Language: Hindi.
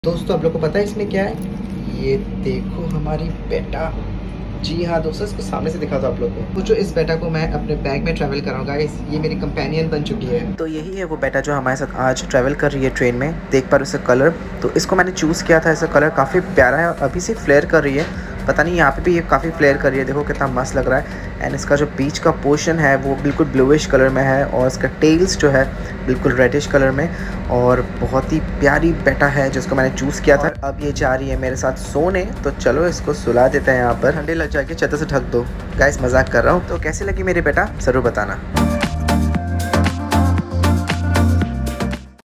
दोस्तों आप लोग को पता है इसमें क्या है? ये देखो हमारी बेटा। जी हाँ दोस्तों, इसको सामने से दिखा दो आप लोग को। जो इस बेटा को मैं अपने बैग में ट्रैवल कराऊंगा, ये मेरी कंपेनियन बन चुकी है। तो यही है वो बेटा जो हमारे साथ आज ट्रैवल कर रही है ट्रेन में। देख पा रहे हो इसका कलर, तो इसको मैंने चूज़ किया था। इसका कलर काफ़ी प्यारा है और अभी से फ्लेयर कर रही है। पता नहीं यहाँ पे भी ये काफ़ी फ्लेयर कर रही है, देखो कितना मस्त लग रहा है। एंड इसका जो बीच का पोर्शन है वो बिल्कुल ब्लूइश कलर में है और इसका टेल्स जो है बिल्कुल रेडिश कलर में। और बहुत ही प्यारी बेटा है जिसको मैंने चूज़ किया था। अब ये जा रही है मेरे साथ सोने, तो चलो इसको सुला देते हैं। यहाँ पर ठंडे लग जाके छत से ढक दो। गाइस मजाक कर रहा हूँ। तो कैसी लगी मेरी बेटा ज़रूर बताना।